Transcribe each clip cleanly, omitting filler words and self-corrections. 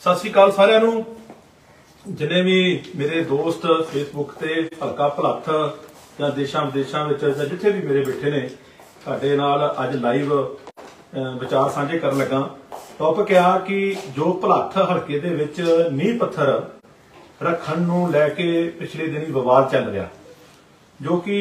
सत श्री अकाल सारिਆਂ ਨੂੰ जिन्ने भी मेरे दोस्त फेसबुक ते हल्का भलत्थ ਜਾਂ देशां विदेशां ਵਿੱਚ ਜਾਂ जिथे भी मेरे बैठे ने ਤੁਹਾਡੇ ਨਾਲ ਅੱਜ ਲਾਈਵ ਵਿਚਾਰ ਸਾਂਝੇ ਕਰਨ ਲੱਗਾ। ਟੌਪਿਕ ਆ ਕਿ ਜੋ ਭਲੱਥ ਹਲਕੇ ਦੇ ਵਿੱਚ ਨੀਂਹ ਪੱਥਰ ਰੱਖਣ ਨੂੰ ਲੈ ਕੇ ਪਿਛਲੇ ਦਿਨੀ ਵਿਵਾਦ ਚੱਲ ਰਿਹਾ, ਜੋ ਕਿ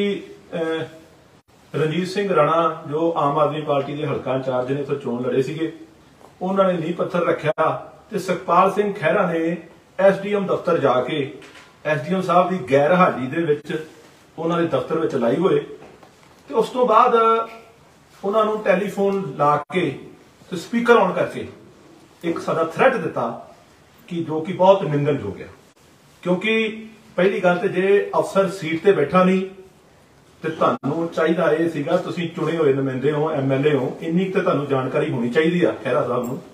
ਰਣਜੀਤ ਸਿੰਘ ਰਾਣਾ ਜੋ ਆਮ ਆਦਮੀ ਪਾਰਟੀ ਦੇ ਹਲਕਾ ਇੰਚਾਰਜ ਨੇ ਤੋਂ ਚੋਣ ਲੜੇ ਸੀਗੇ, ਉਹਨਾਂ ਨੇ ਨੀਂਹ ਪੱਥਰ ਰੱਖਿਆ ਤੇ ਸੁਖਪਾਲ ਸਿੰਘ ਖਹਿਰਾ ਨੇ ਐਸਡੀਐਮ ਦਫ਼ਤਰ ਜਾ ਕੇ ਐਸਡੀਐਮ ਸਾਹਿਬ ਦੀ ਗੈਰ ਹਾਜ਼ਰੀ ਦੇ ਵਿੱਚ ਉਹਨਾਂ ਦੇ ਦਫ਼ਤਰ ਵਿੱਚ ਲਾਈ ਹੋਏ ਤੇ ਉਸ ਤੋਂ ਬਾਅਦ ਉਹਨਾਂ ਨੂੰ ਟੈਲੀਫੋਨ ਲਾ ਕੇ ਤੇ ਸਪੀਕਰ ਆਨ ਕਰਕੇ ਇੱਕ ਸਾਡਾ ਥ੍ਰੈਟ ਦਿੱਤਾ ਕਿ ਜੋ ਕਿ ਬਹੁਤ ਨਿੰਦਣਯੋਗ ਹੈ। ਕਿਉਂਕਿ ਪਹਿਲੀ ਗੱਲ ਤੇ ਜੇ ਅਫਸਰ ਸੀਟ ਤੇ ਬੈਠਾ ਨਹੀਂ ਤੇ ਤੁਹਾਨੂੰ ਚਾਹੀਦਾ ਇਹ ਸੀਗਾ, ਤੁਸੀਂ ਚੁਣੇ ਹੋਏ ਨੁਮਾਇੰਦੇ ਹੋ, ਐਮਐਲਏ ਹੋ, ਇੰਨੀ ਤੇ ਤੁਹਾਨੂੰ ਜਾਣਕਾਰੀ ਹੋਣੀ ਚਾਹੀਦੀ ਆ ਖਹਿਰਾ ਸਾਹਿਬ ਨੂੰ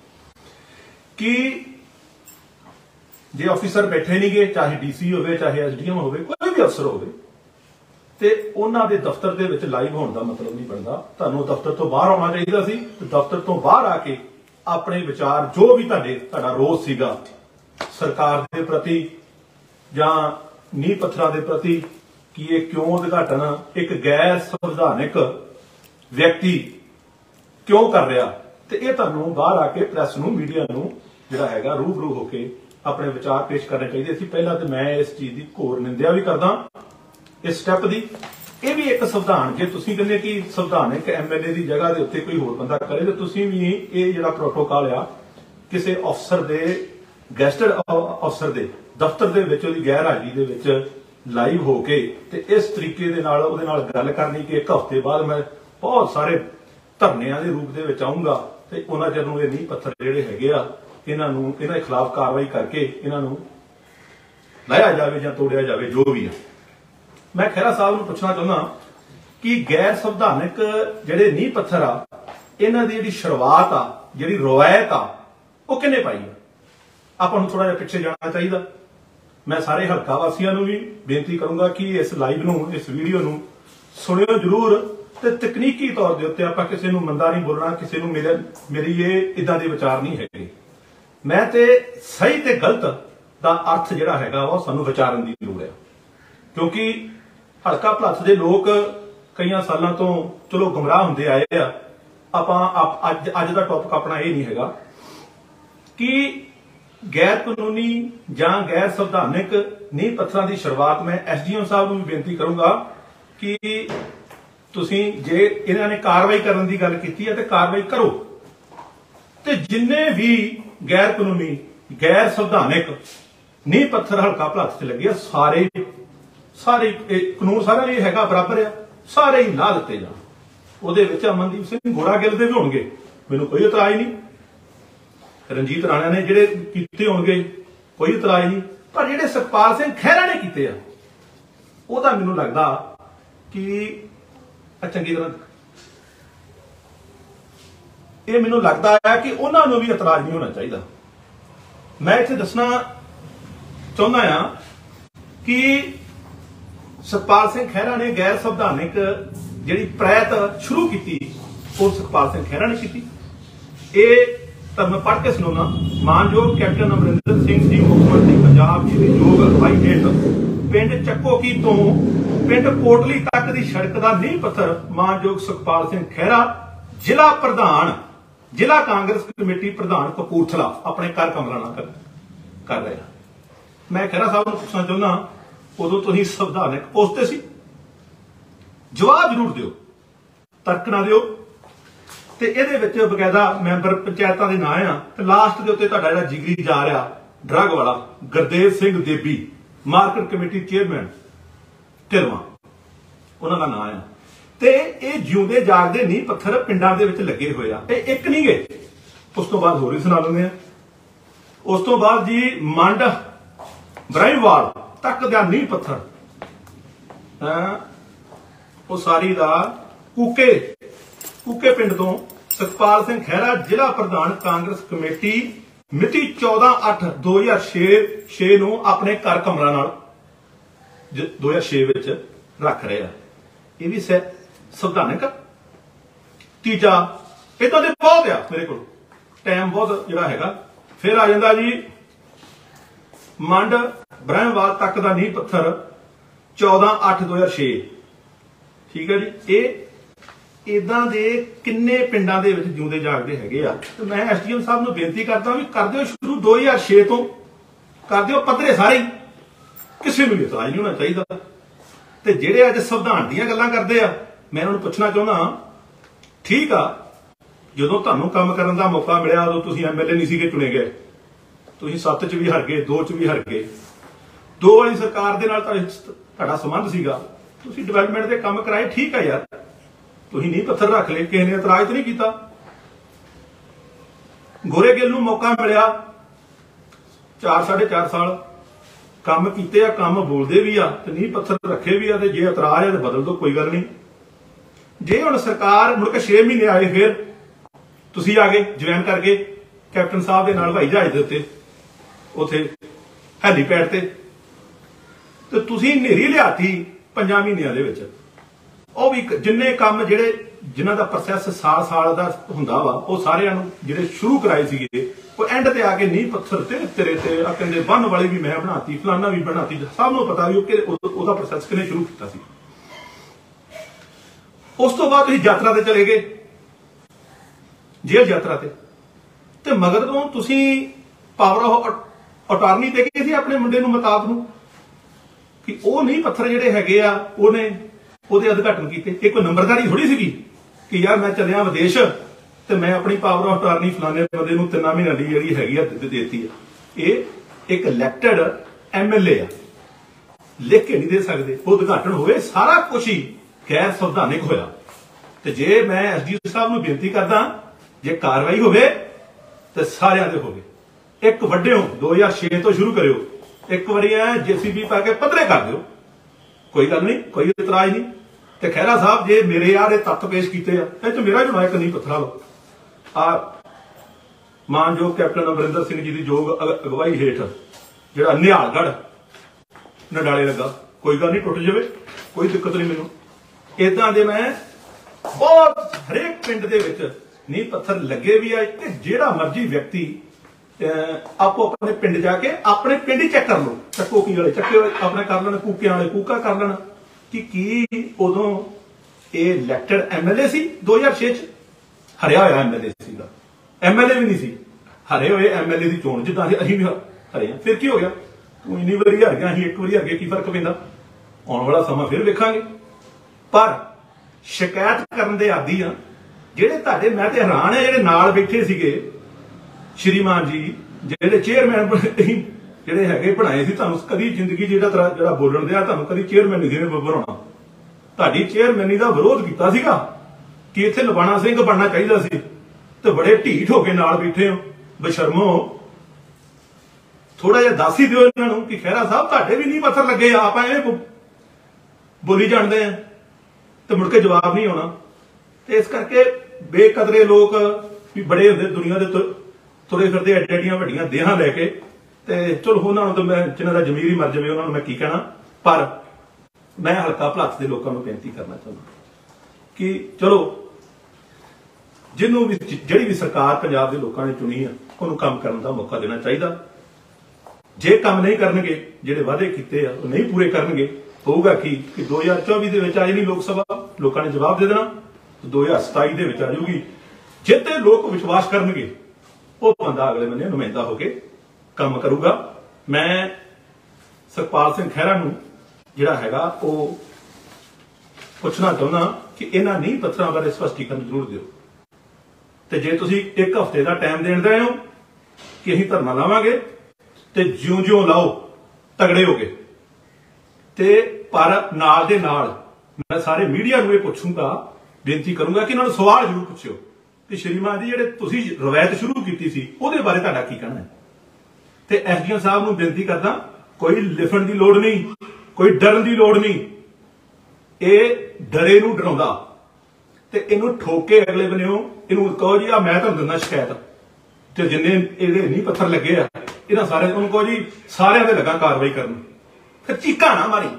ਕਿ ਜੇ ਆਫੀਸਰ ਬੈਠੇ ਨਹੀਂ ਗਏ, ਚਾਹੇ ਡੀਸੀ ਹੋਵੇ, ਚਾਹੇ ਐਸਡੀਐਮ ਹੋਵੇ, ਕੋਈ ਵੀ ਅਫਸਰ ਹੋਵੇ, ਤੇ ਉਹਨਾਂ ਦੇ ਦਫ਼ਤਰ ਦੇ ਵਿੱਚ ਲਾਈਵ ਹੋਣ ਦਾ ਮਤਲਬ ਨਹੀਂ ਬਣਦਾ। ਤੁਹਾਨੂੰ ਦਫ਼ਤਰ ਤੋਂ ਬਾਹਰ ਆਉਣਾ ਚਾਹੀਦਾ ਸੀ ਤੇ ਦਫ਼ਤਰ ਤੋਂ ਬਾਹਰ ਆ ਕੇ ਆਪਣੇ ਵਿਚਾਰ ਜੋ ਵੀ ਤੁਹਾਡਾ ਰੋਸ ਸੀਗਾ ਸਰਕਾਰ ਦੇ ਪ੍ਰਤੀ ਜਾਂ ਨੀਂਹ ਪੱਥਰਾਂ ਦੇ ਪ੍ਰਤੀ ਕਿ ਇਹ ਕਿਉਂ ਉਦਘਾਟਨ ਇੱਕ ਗੈਰ ਸੰਵਿਧਾਨਿਕ ਵਿਅਕਤੀ ਕਿਉਂ ਕਰ ਰਿਹਾ, ਤੇ ਇਹ ਤੁਹਾਨੂੰ ਬਾਹਰ ਆ ਕੇ ਪ੍ਰੈਸ ਨੂੰ, ਮੀਡੀਆ ਨੂੰ ਜਿਹੜਾ ਹੈਗਾ ਰੂਬਰੂ ਹੋ ਕੇ ਆਪਣੇ ਵਿਚਾਰ ਪੇਸ਼ ਕਰਨੇ ਚਾਹੀਦੇ ਸੀ। ਪਹਿਲਾਂ ਤੇ ਮੈਂ ਇਸ ਚੀਜ਼ ਦੀ ਘੋਰ ਨਿੰਦਿਆ ਵੀ ਕਰਦਾ ਇਸ ਸਟੈਪ ਦੀ। ਇਹ ਵੀ ਇੱਕ ਸੰਵਿਧਾਨ, ਜੇ ਤੁਸੀਂ ਕਹਿੰਦੇ ਕਿ ਸੰਵਿਧਾਨਿਕ ਐਮਐਲਏ ਦੀ ਜਗ੍ਹਾ ਦੇ ਉੱਤੇ ਕੋਈ ਹੋਰ ਬੰਦਾ ਕਰੇ ਤੇ ਤੁਸੀਂ ਵੀ ਇਹ ਜਿਹੜਾ ਪ੍ਰੋਟੋਕਾਲ ਆ ਕਿਸੇ ਅਫਸਰ ਦੇ, ਗੈਸਟਡ ਅਫਸਰ ਦੇ ਦਫ਼ਤਰ ਦੇ ਵਿੱਚ ਉਹਦੀ ਗੈਰ ਹਾਜ਼ਰੀ ਦੇ ਵਿੱਚ ਲਾਈਵ ਹੋ ਕੇ ਤੇ ਇਸ ਤਰੀਕੇ ਦੇ ਨਾਲ ਉਹਦੇ ਨਾਲ ਗੱਲ ਕਰਨੀ ਕਿ ਇੱਕ ਹਫ਼ਤੇ ਬਾਅਦ ਮੈਂ ਬਹੁਤ ਸਾਰੇ ਧਰਨਿਆਂ ਦੇ ਰੂਪ ਦੇ ਵਿੱਚ ਆਊਂਗਾ ਤੇ ਉਹਨਾਂ ਚਿਰ ਨੂੰ ਇਹ ਨੀਂਹ ਪੱਥਰ ਜਿਹੜੇ ਹੈਗੇ ਆ ਇਹਨਾਂ ਦੇ ਖਿਲਾਫ ਕਾਰਵਾਈ ਕਰਕੇ ਇਹਨਾਂ ਨੂੰ ਲਾਇਆ ਜਾਵੇ ਜਾਂ ਤੋੜਿਆ ਜਾਵੇ, ਜੋ ਵੀ ਆ। ਮੈਂ ਖਹਿਰਾ ਸਾਹਿਬ ਨੂੰ ਪੁੱਛਣਾ ਚਾਹੁੰਦਾ ਕਿ ਗੈਰ ਸੰਵਿਧਾਨਕ ਜਿਹੜੇ ਨੀਂਹ ਪੱਥਰ ਆ ਇਹਨਾਂ ਦੀ ਜਿਹੜੀ ਸ਼ੁਰੂਆਤ ਆ, ਜਿਹੜੀ ਰਵਾਇਤ ਆ, ਉਹ ਕਿਹਨੇ ਪਾਈ ਆ? ਆਪਾਂ ਨੂੰ ਥੋੜਾ ਜਿਹਾ ਪਿੱਛੇ ਜਾਣਾ ਚਾਹੀਦਾ। ਮੈਂ ਸਾਰੇ ਹਲਕਾ ਵਾਸੀਆਂ ਨੂੰ ਵੀ ਬੇਨਤੀ ਕਰੂੰਗਾ ਕਿ ਇਸ ਲਾਈਵ ਨੂੰ, ਇਸ ਵੀਡੀਓ ਨੂੰ ਸੁਣਿਓ ਜ਼ਰੂਰ ਤੇ ਤਕਨੀਕੀ ਤੌਰ ਦੇ ਉੱਤੇ ਆਪਾਂ ਕਿਸੇ ਨੂੰ ਮੰਦਾ ਨਹੀਂ ਬੋਲਣਾ, ਕਿਸੇ ਨੂੰ ਮੇਰੀ ਇਹ ਇਦਾਂ ਦੇ ਵਿਚਾਰ ਨਹੀਂ ਹੈਗੇ। ਮੈਂ ਤੇ ਸਹੀ ਤੇ ਗਲਤ ਦਾ ਅਰਥ ਜਿਹੜਾ ਹੈਗਾ ਉਹ ਸਾਨੂੰ ਵਿਚਾਰਨ ਦੀ ਲੋੜ ਹੈ, ਕਿਉਂਕਿ ਹਲਕਾ ਭਲੱਥ ਦੇ ਲੋਕ ਕਈਆਂ ਸਾਲਾਂ ਤੋਂ ਚਲੋ ਗੁੰਮਰਾਹ ਹੁੰਦੇ ਆਏ ਆ। ਆਪਾਂ ਅੱਜ ਦਾ ਟੌਪਿਕ ਆਪਣਾ ਇਹ ਨਹੀਂ ਹੈਗਾ ਕਿ ਗੈਰ ਕਾਨੂੰਨੀ ਜਾਂ ਗੈਰ ਸੰਵਿਧਾਨਿਕ ਨੀਂਹ ਪੱਥਰਾਂ ਦੀ ਸ਼ੁਰੂਆਤ। ਮੈਂ ਐਸਡੀਐਮ ਸਾਹਿਬ ਨੂੰ ਵੀ ਬੇਨਤੀ ਕਰੂੰਗਾ ਕਿ ਤੁਸੀਂ ਜੇ ਇਹਨਾਂ ਨੇ ਕਾਰਵਾਈ ਕਰਨ ਦੀ ਗੱਲ ਕੀਤੀ ਹੈ ਤੇ ਕਾਰਵਾਈ ਕਰੋ, ਤੇ ਜਿੰਨੇ ਵੀ ਗੈਰ ਕਾਨੂੰਨੀ, ਗੈਰ ਸੰਵਿਧਾਨਿਕ ਨੀਂਹ ਪੱਥਰ ਹਲਕਾ ਭਲੱਥ 'ਚ ਲੱਗੇ ਸਾਰੇ ਕਾਨੂੰਨ ਸਾਰਾ ਇਹ ਹੈਗਾ ਬਰਾਬਰ ਆ, ਸਾਰੇ ਹੀ ਲਾ ਦਿੱਤੇ ਜਾਣ। ਉਹਦੇ ਵਿੱਚ ਅਮਨਦੀਪ ਸਿੰਘ ਗੋਰਾ ਗਿੱਲ ਦੇ ਵੀ ਹੋਣਗੇ, ਮੈਨੂੰ ਕੋਈ ਇਤਰਾਜ਼ ਨਹੀਂ। ਰਣਜੀਤ ਰਾਣਾ ਨੇ ਜਿਹੜੇ ਕੀਤੇ ਹੋਣਗੇ ਕੋਈ ਇਤਰਾਜ਼ ਨਹੀਂ, ਪਰ ਜਿਹੜੇ ਸੁਖਪਾਲ ਸਿੰਘ ਖਹਿਰਾ ਨੇ ਕੀਤੇ ਆ ਉਹ ਤਾਂ ਮੈਨੂੰ ਲੱਗਦਾ ਕਿ ਚੰਗੀ ਤਰ੍ਹਾਂ ਇਹ ਮੈਨੂੰ ਲੱਗਦਾ ਹੈ ਕਿ ਉਹਨਾਂ ਨੂੰ ਵੀ ਇਤਰਾਜ਼ ਨਹੀਂ ਹੋਣਾ ਚਾਹੀਦਾ। ਮੈਂ ਇੱਥੇ ਦੱਸਣਾ ਚਾਹੁੰਦਾ ਆ ਕਿ ਸੁਖਪਾਲ ਸਿੰਘ ਖਹਿਰਾ ਨੇ ਗੈਰ ਸੰਵਿਧਾਨਿਕ ਜਿਹੜੀ ਪ੍ਰੈਤ ਸ਼ੁਰੂ ਕੀਤੀ ਉਹ ਸੁਖਪਾਲ ਸਿੰਘ ਖਹਿਰਾ ਨੇ ਕੀਤੀ। ਇਹ ਤਾਂ ਮੈਂ ਪੜ੍ਹ ਕੇ ਸੁਣਾਉਣਾ। ਮਾਨਯੋਗ ਕੈਪਟਨ ਅਮਰਿੰਦਰ ਸਿੰਘ ਜੀ ਮੁੱਖ ਮੰਤਰੀ ਪੰਜਾਬ ਜੀ ਦੀ ਯੋਗ ਅਗਵਾਈ ਹੇਠ ਪਿੰਡ ਚੱਕੋਕੀ ਤੋਂ ਪਿੰਡ ਕੋਟਲੀ ਤੱਕ ਦੀ ਸੜਕ ਦਾ ਨੀਂਹ ਪੱਥਰ ਮਾਨਯੋਗ ਸੁਖਪਾਲ ਸਿੰਘ ਖਹਿਰਾ, ਜ਼ਿਲ੍ਹਾ ਪ੍ਰਧਾਨ, ਜ਼ਿਲ੍ਹਾ ਕਾਂਗਰਸ ਕਮੇਟੀ ਪ੍ਰਧਾਨ ਕਪੂਰਥਲਾ, ਆਪਣੇ ਘਰ ਕਮਰਾ ਨਾਲ ਕਰ ਰਿਹਾ। ਮੈਂ ਖਹਿਰਾ ਸਾਹਿਬ ਨੂੰ ਪੁੱਛਣਾ ਚਾਹੁੰਦਾ, ਉਦੋਂ ਤੁਸੀਂ ਸੰਵਿਧਾਨਕ ਪੋਸਟ ਤੇ ਸੀ? ਜਵਾਬ ਜ਼ਰੂਰ ਦਿਓ, ਤਰਕ ਨਾ ਦਿਓ। ਤੇ ਇਹਦੇ ਵਿੱਚ ਬਕਾਇਦਾ ਮੈਂਬਰ ਪੰਚਾਇਤਾਂ ਦੇ ਨਾਂ ਆ ਤੇ ਲਾਸਟ ਦੇ ਉੱਤੇ ਤੁਹਾਡਾ ਜਿਹੜਾ ਜਿਗਰੀ ਜਾ ਰਿਹਾ ਡਰੱਗ ਵਾਲਾ Gurdev Singh Debi, market committee chairman Dhilwan, ਉਹਨਾਂ ਦਾ ਨਾਂ ਆ। ਤੇ ਇਹ ਜਿਉਂਦੇ ਜਾਗਦੇ ਨੀਂਹ ਪੱਥਰ ਪਿੰਡਾਂ ਦੇ ਵਿੱਚ ਲੱਗੇ ਹੋਏ ਆ, ਇਹ ਇੱਕ ਨਹੀਂ ਗਏ। ਉਸ ਤੋਂ ਬਾਅਦ ਹੋਰ ਵੀ ਸੁਣਾ ਲੈਂਦੇ ਆ। ਉਸ ਤੋਂ ਬਾਅਦ ਜੀ ਮੰਡ ਬਰਾਈਵਾਲ ਤੱਕ ਦਾ ਨੀਂਹ ਪੱਥਰ, ਉਹ ਸਾਰੀ ਦਾ ਕੂਕੇ ਪਿੰਡ ਤੋਂ ਸੁਖਪਾਲ ਸਿੰਘ ਖਹਿਰਾ, ਜ਼ਿਲ੍ਹਾ ਪ੍ਰਧਾਨ ਕਾਂਗਰਸ ਕਮੇਟੀ, ਮਿਤੀ 14/8/2006 ਨੂੰ ਆਪਣੇ ਘਰ ਕਮਰਾ ਨਾਲ 2006 ਵਿੱਚ ਰੱਖ ਰਹੇ ਆ। ਇਹ ਵੀ ਸੰਵਿਧਾਨਕ। ਤੀਜਾ, ਇਦਾਂ ਦੇ ਬਹੁਤ ਆ, ਮੇਰੇ ਕੋਲ ਟਾਈਮ ਬਹੁਤ ਜਿਹੜਾ ਹੈਗਾ। फिर आ जाता जी ਮੰਡ ਬ੍ਰਹਮਵਾਲ ਤੱਕ ਦਾ ਨੀਂਹ ਪੱਥਰ 14/8/2006। ਠੀਕ ਹੈ ਜੀ। ਇਹ ਇਦਾਂ ਦੇ ਕਿੰਨੇ ਪਿੰਡਾਂ ਦੇ ਵਿੱਚ ਜਿਉਂਦੇ ਜਾਗਦੇ ਹੈਗੇ ਆ। ਤੇ ਮੈਂ ਐਸਡੀਐਮ ਸਾਹਿਬ ਨੂੰ ਬੇਨਤੀ ਕਰਦਾ ਵੀ ਕਰ ਦਿਓ ਸ਼ੁਰੂ 2006 ਤੋਂ ਕਰ ਦਿਓ ਪੱਧਰੇ ਸਾਰੇ ਹੀ, ਕਿਸੇ ਨੂੰ ਵੀ ਇਤਰਾਜ਼ ਨਹੀਂ ਹੋਣਾ ਚਾਹੀਦਾ। ਤੇ ਜਿਹੜੇ ਅੱਜ ਸੰਵਿਧਾਨ ਦੀਆਂ ਗੱਲਾਂ ਕਰਦੇ ਆ, ਮੈਂ ਉਹਨਾਂ ਨੂੰ ਪੁੱਛਣਾ ਚਾਹੁੰਦਾ, ਠੀਕ ਆ ਜਦੋਂ ਤੁਹਾਨੂੰ ਕੰਮ ਕਰਨ ਦਾ ਮੌਕਾ ਮਿਲਿਆ ਉਦੋਂ ਤੁਸੀਂ ਐਮਐਲਏ ਨਹੀਂ ਸੀਗੇ ਚੁਣੇ ਗਏ, ਤੁਸੀਂ 7 ਚ ਵੀ ਹਾਰ ਗਏ, 2 ਚ ਵੀ ਹਾਰ ਗਏ, 2 ਵਾਲੀ ਸਰਕਾਰ ਦੇ ਨਾਲ ਤੁਹਾਡਾ ਸੰਬੰਧ ਸੀਗਾ, ਤੁਸੀਂ ਡਿਵੈਲਪਮੈਂਟ ਦੇ ਕੰਮ ਕਰਾਏ, ਠੀਕ ਆ ਯਾਰ, ਤੁਸੀਂ ਨਹੀਂ ਪੱਥਰ ਰੱਖ ਲਏ, ਕਿਸੇ ਨੇ ਇਤਰਾਜ਼ ਨਹੀਂ ਕੀਤਾ। ਗੋਰੇ ਗਿੱਲ ਨੂੰ ਮੌਕਾ ਮਿਲਿਆ 4 ਸਾਢੇ 4 ਸਾਲ ਕੰਮ ਕੀਤੇ ਆ, ਕੰਮ ਬੋਲਦੇ ਵੀ ਆ ਤੇ ਨਹੀਂ ਪੱਥਰ ਰੱਖੇ ਵੀ ਆ, ਤੇ ਜੇ ਇਤਰਾਜ਼ ਆ ਤੇ ਬਦਲ ਦੋ, ਕੋਈ ਗੱਲ ਨਹੀਂ। ਜੇ ਹੁਣ ਸਰਕਾਰ ਮੁੜ ਕੇ 6 ਮਹੀਨੇ ਆਏ, ਫਿਰ ਤੁਸੀਂ ਆ ਗਏ ਜੁਆਇਨ ਕਰਕੇ ਕੈਪਟਨ ਸਾਹਿਬ ਦੇ ਨਾਲ ਹਵਾਈ ਜਹਾਜ਼ ਦੇ ਉੱਤੇ ਉੱਥੇ ਹੈਲੀਪੈਡ ਤੇ ਤੁਸੀਂ ਨੇਰੀ ਲਿਆਤੀ 5 ਮਹੀਨਿਆਂ ਦੇ ਵਿੱਚ। ਉਹ ਵੀ ਜਿੰਨੇ ਕੰਮ ਜਿਹੜੇ ਜਿਨ੍ਹਾਂ ਦਾ ਪ੍ਰੋਸੈਸ ਸਾਲ ਦਾ ਹੁੰਦਾ ਵਾ, ਉਹ ਸਾਰਿਆਂ ਨੂੰ ਜਿਹੜੇ ਸ਼ੁਰੂ ਕਰਾਏ ਸੀਗੇ, ਉਹ ਐਂਡ ਤੇ ਆ ਕੇ ਨਹੀਂ ਪੱਥਰ ਤੇਰੇ ਤੇ ਆ ਕਹਿੰਦੇ ਬੰਨ ਵਾਲੀ ਵੀ ਮੈਂ ਬਣਾਤੀ, ਫਲਾਨਾ ਵੀ ਬਣਾਤੀ, ਸਭ ਨੂੰ ਪਤਾ ਵੀ ਉਹਦਾ ਪ੍ਰੋਸੈਸ ਕਿਹਨੇ ਸ਼ੁਰੂ ਕੀਤਾ ਸੀ। ਉਸ ਤੋਂ ਬਾਅਦ ਤੁਸੀਂ ਯਾਤਰਾ ਤੇ ਚਲੇ ਗਏ, ਜੇਲ੍ਹ ਯਾਤਰਾ ਤੇ ਮਗਰੋਂ ਤੁਸੀਂ ਪਾਵਰ ਆਫ ਅਟਾਰਨੀ ਤੇ ਗਏ ਸੀ ਆਪਣੇ ਮੁੰਡੇ ਨੂੰ ਮਤਾਬ ਨੂੰ ਕਿ ਉਹ ਨਹੀਂ ਪੱਥਰ ਜਿਹੜੇ ਹੈਗੇ ਆ ਉਹਦੇ ਉਦਘਾਟਨ ਕੀਤੇ। ਇਹ ਕੋਈ ਨੰਬਰਦਾਰੀ ਥੋੜੀ ਸੀਗੀ ਕਿ ਯਾਰ ਮੈਂ ਚੱਲਿਆ ਵਿਦੇਸ਼ ਤੇ ਮੈਂ ਆਪਣੀ ਪਾਵਰ ਆਫ ਅਟਾਰਨੀ ਫਲਾਣੇ ਬੰਦੇ ਨੂੰ 3 ਮਹੀਨਿਆਂ ਦੀ ਜਿਹੜੀ ਹੈਗੀ ਆ ਦੇਤੀ ਆ। ਇਹ ਇੱਕ ਇਲੈਕਟਡ ਐਮਐਲਏ ਆ, ਲਿਖ ਕੇ ਨਹੀਂ ਦੇ ਸਕਦੇ। ਉਹ ਉਦਘਾਟਨ ਹੋਵੇ, ਸਾਰਾ ਕੁਝ ਹੀ ਗੈਰ ਸੰਵਿਧਾਨਿਕ ਹੋਇਆ। ਤੇ ਜੇ ਮੈਂ ਐਸਡੀਓ ਸਾਹਿਬ ਨੂੰ ਬੇਨਤੀ ਕਰਦਾ, ਜੇ ਕਾਰਵਾਈ ਹੋਵੇ ਤੇ ਸਾਰਿਆਂ ਦੇ ਹੋਵੇ। ਇੱਕ ਵੱਡਿਓ 2006 ਤੋਂ ਸ਼ੁਰੂ ਕਰਿਓ, ਇੱਕ ਵਾਰੀ ਐ ਜੇਸੀਬੀ ਪਾ ਕੇ ਪੱਧਰੇ ਕਰ ਦਿਓ, ਕੋਈ ਗੱਲ ਨਹੀਂ, ਕੋਈ ਇਤਰਾਜ਼ ਨਹੀਂ। ਤੇ ਖਹਿਰਾ ਸਾਹਿਬ ਜੇ ਮੇਰੇ ਯਾਰ ਇਹ ਤੱਥ ਪੇਸ਼ ਕੀਤੇ ਆ, ਇਹ ਚ ਮੇਰਾ ਜੁੜਾ ਇੱਕ ਨਹੀਂ ਪੱਥਰਾ ਲਓ। ਆ ਮਾਨਯੋਗ ਕੈਪਟਨ ਅਮਰਿੰਦਰ ਸਿੰਘ ਜੀ ਦੀ ਯੋਗ ਅਗਵਾਈ ਹੇਠ ਜਿਹੜਾ ਨਿਹਾਲਗੜ੍ਹ ਨਡਾਲੇ ਲੱਗਾ, ਕੋਈ ਗੱਲ ਨਹੀਂ, ਟੁੱਟ ਜਾਵੇ, ਕੋਈ ਦਿੱਕਤ ਨਹੀਂ ਮੈਨੂੰ। ਇਦਾਂ ਦੇ ਮੈਂ ਬਹੁਤ ਹਰੇਕ ਪਿੰਡ ਦੇ ਵਿੱਚ ਨੀਂਹ ਪੱਥਰ ਲੱਗੇ ਵੀ ਆ। ਤੇ ਜਿਹੜਾ ਮਰਜ਼ੀ ਵਿਅਕਤੀ ਆਪੋ ਆਪਣੇ ਪਿੰਡ ਜਾ ਕੇ ਆਪਣੇ ਪਿੰਡ ਹੀ ਚੈੱਕ ਕਰ ਲਓ, ਚੱਕੋਕੀ ਵਾਲੇ ਚੱਕੇ ਆਪਣੇ ਕਰ ਲੈਣ, ਕੂਕਿਆਂ ਵਾਲੇ ਕੂਕਾ ਕਰ ਲੈਣ ਕਿ ਕੀ ਉਦੋਂ ਇਹ ਇਲੈਕਟਡ ਐਮਐਲਏ ਸੀ। 2006 ਚ ਹਰਿਆ ਹੋਇਆ ਐਮਐਲਏ ਸੀਗਾ, ਐਮਐਲਏ ਵੀ ਨਹੀਂ ਸੀ, ਹਰੇ ਹੋਏ ਐਮਐਲਏ ਦੀ ਚੋਣ ਜਿੱਦਾਂ ਅਸੀਂ ਵੀ ਹਰੇ ਆ। ਫਿਰ ਕੀ ਹੋ ਗਿਆ, ਤੂੰ ਇੰਨੀ ਵਾਰੀ ਹਾਰ ਗਿਆ, ਅਸੀਂ ਇੱਕ ਵਾਰੀ ਹਾਰ ਗਏ, ਕੀ ਫਰਕ ਪੈਂਦਾ। ਆਉਣ ਵਾਲਾ ਸਮਾਂ ਫਿਰ ਵੇਖਾਂਗੇ। ਪਰ ਸ਼ਿਕਾਇਤ ਕਰਨ ਦੇ ਆਦੀ ਆ ਜਿਹੜੇ ਤੁਹਾਡੇ, ਮੈਂ ਤੇ ਹੈਰਾਨ ਆ ਜਿਹੜੇ ਨਾਲ ਬੈਠੇ ਸੀਗੇ ਸ਼੍ਰੀਮਾਨ ਜੀ, ਜਿਹੜੇ ਚੇਅਰਮੈਨ ਜਿਹੜੇ ਹੈਗੇ ਬਣਾਏ ਸੀ, ਤੁਹਾਨੂੰ ਕਦੀ ਜ਼ਿੰਦਗੀ ਜਿਹੜਾ ਬੋਲਣ ਦਿਆ ਤੁਹਾਨੂੰ ਕਦੀ ਚੇਅਰਮੈਨ ਨਹੀਂ ਬਣਾਉਣਾ। ਤੁਹਾਡੀ ਚੇਅਰਮੈਨੀ ਦਾ ਵਿਰੋਧ ਕੀਤਾ ਸੀਗਾ ਕਿ ਇੱਥੇ ਲਵਾਣਾ ਸਿੰਘ ਬਣਨਾ ਚਾਹੀਦਾ ਸੀ, ਤੇ ਬੜੇ ਢੀਠ ਹੋ ਕੇ ਨਾਲ ਬੈਠੇ ਹੋ। ਬਸ਼ਰਮੋ, ਥੋੜਾ ਜਿਹਾ ਦੱਸ ਹੀ ਦਿਓ ਇਹਨਾਂ ਨੂੰ ਕਿ ਖਹਿਰਾ ਸਾਹਿਬ ਤੁਹਾਡੇ ਵੀ ਨਹੀਂ ਪੱਥਰ ਲੱਗੇ, ਆਪਾਂ ਐਵੇਂ ਬੋਲੀ ਜਾਣਦੇ ਆ ਤੇ ਮੁੜ ਕੇ ਜਵਾਬ ਨਹੀਂ ਆਉਣਾ। ਤੇ ਇਸ ਕਰਕੇ ਬੇਕਦਰੇ ਲੋਕ ਵੀ ਬੜੇ ਹੁੰਦੇ ਦੁਨੀਆ ਦੇ ਤੁਰੇ ਫਿਰਦੇ ਐਡੀਆਂ ਵੱਡੀਆਂ ਦੇਹਾਂ ਲੈ ਕੇ, ਤੇ ਚਲੋ ਉਹਨਾਂ ਨੂੰ ਤਾਂ ਮੈਂ ਜਿਨ੍ਹਾਂ ਦਾ ਜ਼ਮੀਰ ਹੀ ਮਰ ਜਾਵੇ ਉਹਨਾਂ ਨੂੰ ਮੈਂ ਕੀ ਕਹਿਣਾ। ਪਰ ਮੈਂ ਹਲਕਾ ਭਲੱਥ ਦੇ ਲੋਕਾਂ ਨੂੰ ਬੇਨਤੀ ਕਰਨਾ ਚਾਹੁੰਦਾ ਕਿ ਚਲੋ ਜਿਹਨੂੰ ਵੀ ਜਿਹੜੀ ਵੀ ਸਰਕਾਰ ਪੰਜਾਬ ਦੇ ਲੋਕਾਂ ਨੇ ਚੁਣੀ ਆ, ਉਹਨੂੰ ਕੰਮ ਕਰਨ ਦਾ ਮੌਕਾ ਦੇਣਾ ਚਾਹੀਦਾ। ਜੇ ਕੰਮ ਨਹੀਂ ਕਰਨਗੇ, ਜਿਹੜੇ ਵਾਅਦੇ ਕੀਤੇ ਆ ਉਹ ਨਹੀਂ ਪੂਰੇ ਕਰਨਗੇ, ਹੋਊਗਾ ਕਿ 2024 ਦੇ ਵਿੱਚ ਆਈ ਨਹੀਂ ਲੋਕ ਸਭਾ, ਲੋਕਾਂ ਨੇ ਜਵਾਬ ਦੇ ਦੇਣਾ, 2027 ਦੇ ਵਿੱਚ ਆ ਜਾਊਗੀ। ਜਿੱਤੇ ਲੋਕ ਵਿਸ਼ਵਾਸ ਕਰਨਗੇ ਉਹ ਬੰਦਾ ਅਗਲੇ ਮਹੀਨੇ ਨੁਮਾਇੰਦਾ ਹੋ ਕੇ ਕੰਮ ਕਰੂਗਾ। ਮੈਂ ਸੁਖਪਾਲ ਸਿੰਘ ਖਹਿਰਾ ਨੂੰ ਜਿਹੜਾ ਹੈਗਾ ਉਹ ਪੁੱਛਣਾ ਚਾਹੁੰਦਾ ਕਿ ਇਹਨਾਂ ਨੀਂਹ ਪੱਥਰਾਂ ਬਾਰੇ ਸਪਸ਼ਟੀਕਰਨ ਜ਼ਰੂਰ ਦਿਓ। ਤੇ ਜੇ ਤੁਸੀਂ 1 ਹਫ਼ਤੇ ਦਾ ਟਾਈਮ ਦੇਣ ਰਹੇ ਹੋ ਕਿ ਅਸੀਂ ਧਰਨਾ ਲਾਵਾਂਗੇ, ਤੇ ਜਿਉਂ-ਜਿਉਂ ਲਾਓ ਤਗੜੇ ਹੋ ਗਏ। ਤੇ ਪਰ ਨਾਲ ਦੇ ਨਾਲ ਮੈਂ ਸਾਰੇ ਮੀਡੀਆ ਨੂੰ ਇਹ ਪੁੱਛੂੰਗਾ, ਬੇਨਤੀ ਕਰੂੰਗਾ ਕਿ ਇਹਨਾਂ ਨੂੰ ਸਵਾਲ ਜ਼ਰੂਰ ਪੁੱਛਿਓ ਕਿ ਸ਼੍ਰੀਮਾਨ ਜੀ ਜਿਹੜੇ ਤੁਸੀਂ ਰਵਾਇਤ ਸ਼ੁਰੂ ਕੀਤੀ ਸੀ ਉਹਦੇ ਬਾਰੇ ਤੁਹਾਡਾ ਕੀ ਕਹਿਣਾ ਹੈ। ਤੇ ਐਸਡੀਐਮ ਸਾਹਿਬ ਨੂੰ ਬੇਨਤੀ ਕਰਦਾ, ਕੋਈ ਲਿਖਣ ਦੀ ਲੋੜ ਨਹੀਂ, ਕੋਈ ਡਰਨ ਦੀ ਲੋੜ ਨਹੀਂ। ਇਹ ਡਰੇ ਨੂੰ ਡਰਾਉਂਦਾ ਤੇ ਇਹਨੂੰ ਠੋਕ ਕੇ ਅਗਲੇ ਬੰਨਿਓ ਇਹਨੂੰ ਕਹੋ ਜੀ ਆ ਮੈਂ ਤੁਹਾਨੂੰ ਦਿੰਦਾ ਸ਼ਿਕਾਇਤ, ਤੇ ਜਿੰਨੇ ਇਹਦੇ ਨਹੀਂ ਪੱਥਰ ਲੱਗੇ ਆ ਇਹਨਾਂ ਸਾਰਿਆਂ ਨੂੰ ਕਹੋ ਜੀ ਸਾਰਿਆਂ ਦੇ ਲੱਗਾ ਕਾਰਵਾਈ ਕਰਨ। ਫਿਰ ਚੀਕਾਂ ਨਾ ਮਾਰੀ,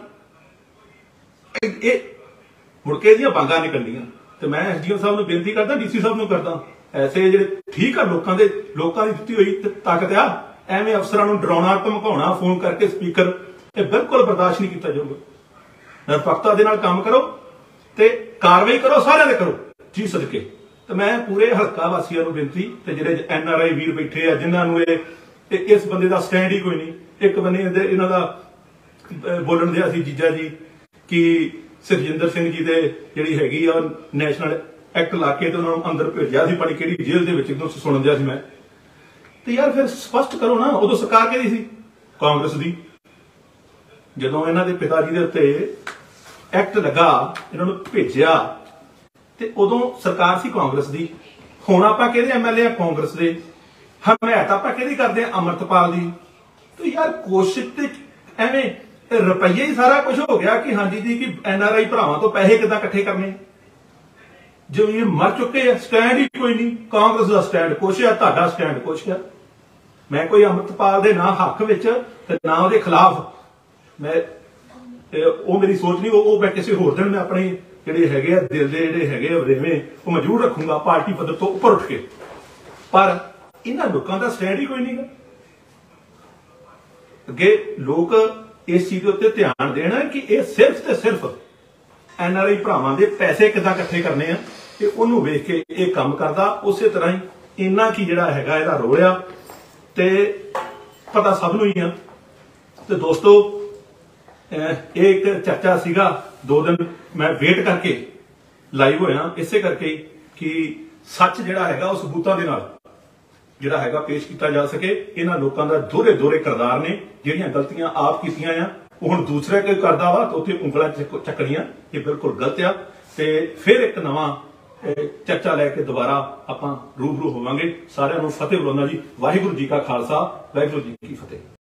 ਇਹ ਮੁੜ ਕੇ ਇਹਦੀਆਂ ਬਾਂਗਾਂ ਨਿਕਲਣੀਆਂ। ਤੇ ਮੈਂ ਐਸਡੀਐਮ ਸਾਹਿਬ ਨੂੰ ਬੇਨਤੀ ਕਰਦਾ, ਡੀਸੀ ਸਾਹਿਬ ਨੂੰ ਕਰਦਾ, ਐਸੇ ਜਿਹੜੇ ਠੀਕ ਆ ਲੋਕਾਂ ਦੀ ਦਿੱਤੀ ਹੋਈ ਤਾਕਤ ਆ, ਐਵੇਂ ਅਫਸਰਾਂ ਨੂੰ ਡਰਾਉਣਾ ਧਮਕਾਉਣਾ फोन करके स्पीकर ਇਹ ਬਿਲਕੁਲ ਬਰਦਾਸ਼ਤ ਨਹੀਂ ਕੀਤਾ ਜਾਊਗਾ। ਨਿਰਪੱਖਤਾ ਦੇ ਨਾਲ ਕੰਮ ਕਰੋ ਤੇ ਕਾਰਵਾਈ ਕਰੋ, ਸਾਰਿਆਂ ਦੇ ਕਰੋ ਜੀ ਸਦਕੇ। ਤੇ ਮੈਂ ਪੂਰੇ ਹਲਕਾ ਵਾਸੀਆਂ ਨੂੰ ਬੇਨਤੀ ਤੇ ਜਿਹੜੇ NRI ਵੀਰ ਬੈਠੇ ਆ ਜਿਨ੍ਹਾਂ ਨੂੰ ਇਸ ਬੰਦੇ ਦਾ ਸਟੈਂਡ ਹੀ ਕੋਈ ਨਹੀਂ, ਇੱਕ ਬੰਦੇ ਇਹਨਾਂ ਦਾ ਬੋਲਣ ਦਿਆ ਸੀ ਜੀਜਾ ਜੀ ਕਿ ਸੁਖਜਿੰਦਰ ਸਿੰਘ ਜੀ ਦੇ ਜਿਹੜੀ ਹੈਗੀ ਆ ਨੈਸ਼ਨਲ ਐਕਟ ਲਾ ਕੇ ਤੇ ਉਹਨਾਂ ਨੂੰ ਅੰਦਰ ਭੇਜਿਆ ਸੀ, ਪਣੀ ਕਿਹੜੀ ਜੇਲ੍ਹ ਦੇ ਵਿੱਚ, एकदम ਸੁਣਨ ਦਿਆ ਸੀ ਮੈਂ। ਤੇ ਯਾਰ ਫਿਰ ਸਪਸ਼ਟ ਕਰੋ ਨਾ, ਉਦੋਂ ਸਰਕਾਰ ਕਿਹਦੀ ਸੀ? ਕਾਂਗਰਸ ਦੀ। ਜਦੋਂ ਇਹਨਾਂ ਦੇ ਪਿਤਾ ਜੀ ਦੇ ਉੱਤੇ ਐਕਟ ਲੱਗਾ, ਇਹਨਾਂ ਨੂੰ ਭੇਜਿਆ, ਤੇ ਉਦੋਂ ਸਰਕਾਰ ਸੀ ਕਾਂਗਰਸ ਦੀ। ਹੁਣ ਆਪਾਂ ਕਿਹਦੇ MLA ਆ? ਕਾਂਗਰਸ ਦੇ। ਹਮਾਇਤ ਆਪਾਂ ਕਿਹਦੀ ਕਰਦੇ ਆ? ਅਮਰਤਪਾਲ ਦੀ। ਤੇ ਯਾਰ ਕੋਸ਼ਿਸ਼ ਤੇ ਐਵੇਂ ਰੁਪਈਏ ਹੀ ਸਾਰਾ ਕੁਝ ਹੋ ਗਿਆ ਕਿ ਹਾਂਜੀ ਜੀ ਕਿ NRI ਭਰਾਵਾਂ ਤੋਂ ਪੈਸੇ ਕਿੱਦਾਂ ਇਕੱਠੇ ਕਰਨੇ। ਜੋ ਇਹ ਮਰ ਚੁੱਕੇ ਆ, ਸਟੈਂਡ ਹੀ ਕੋਈ ਨਹੀਂ। ਕਾਂਗਰਸ ਦਾ ਸਟੈਂਡ ਕੁਛ ਆ, ਤੁਹਾਡਾ ਸਟੈਂਡ ਕੁਛ ਆ। ਮੈਂ ਕੋਈ ਅਮਰਤਪਾਲ ਦੇ ਨਾ ਹੱਕ ਵਿੱਚ ਤੇ ਨਾ ਉਹਦੇ ਖਿਲਾਫ ਮੈਂ ਉਹ ਮੇਰੀ ਸੋਚ ਨਹੀਂ, ਉਹ ਮੈਂ ਕਿਸੇ ਹੋਰ ਦਿਨ ਮੈਂ ਆਪਣੇ ਜਿਹੜੇ ਹੈਗੇ ਆ ਦਿਲ ਦੇ ਜਿਹੜੇ ਹੈਗੇ ਆ ਵਰੇਵੇਂ ਉਹ ਮੈਂ ਜ਼ਰੂਰ ਰੱਖੂੰਗਾ ਪਾਰਟੀ ਪੱਧਰ ਤੋਂ ਉੱਪਰ ਉੱਠ ਕੇ। ਪਰ ਇਹਨਾਂ ਲੋਕਾਂ ਦਾ ਸਟੈਂਡ ਹੀ ਕੋਈ ਨਹੀਂਗਾ। ਅੱਗੇ ਲੋਕ ਇਸ ਚੀਜ਼ ਦੇ ਉੱਤੇ ਧਿਆਨ ਦੇਣ ਕਿ ਇਹ ਸਿਰਫ ਤੇ ਸਿਰਫ NRI ਭਰਾਵਾਂ ਦੇ ਪੈਸੇ ਕਿੱਦਾਂ ਇਕੱਠੇ ਕਰਨੇ ਆ, ਤੇ ਉਹਨੂੰ ਵੇਖ ਕੇ ਇਹ ਕੰਮ ਕਰਦਾ। ਉਸੇ ਤਰ੍ਹਾਂ ਹੀ ਇੰਨਾ ਕੀ ਜਿਹੜਾ ਹੈਗਾ ਇਹਦਾ ਰੋਲ ਆ ਤੇ ਪਤਾ ਸਭ ਨੂੰ ਹੀ ਆ। ਤੇ ਦੋਸਤੋ ਇਹ ਇੱਕ ਚਰਚਾ ਸੀਗਾ, 2 ਦਿਨ ਮੈਂ ਵੇਟ ਕਰਕੇ ਲਾਈਵ ਹੋਇਆ ਇਸੇ ਕਰਕੇ ਕਿ ਸੱਚ ਜਿਹੜਾ ਹੈਗਾ ਉਹ ਸਬੂਤਾਂ ਦੇ ਨਾਲ ਜਿਹੜਾ ਹੈਗਾ ਪੇਸ਼ ਕੀਤਾ ਜਾ ਸਕੇ। ਇਹਨਾਂ ਲੋਕਾਂ ਦਾ ਦੋਹਰੇ ਦੋਹਰੇ ਕਿਰਦਾਰ ਨੇ, ਜਿਹੜੀਆਂ ਗਲਤੀਆਂ ਆਪ ਕੀਤੀਆਂ ਆ ਉਹ ਹੁਣ ਦੂਸਰਾ ਕੋਈ ਕਰਦਾ ਵਾ ਤਾਂ ਉੱਥੇ ਉਂਗਲਾਂ ਚੱਕਣੀਆਂ, ਇਹ ਬਿਲਕੁਲ ਗਲਤ ਆ। ਤੇ ਫਿਰ ਇੱਕ ਨਵਾਂ ਚਰਚਾ ਲੈ ਕੇ ਦੁਬਾਰਾ ਆਪਾਂ ਰੂਬਰੂ ਹੋਵਾਂਗੇ। ਸਾਰਿਆਂ ਨੂੰ ਫਤਿਹ ਬੁਲਾਉਂਦਾ ਜੀ। ਵਾਹਿਗੁਰੂ ਜੀ ਕਾ ਖਾਲਸਾ, ਵਾਹਿਗੁਰੂ ਜੀ ਕੀ ਫਤਿਹ।